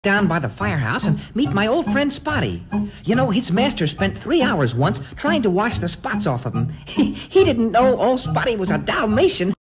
down by the firehouse and meet my old friend Spotty. You know, his master spent 3 hours once trying to wash the spots off of him. He didn't know old Spotty was a Dalmatian.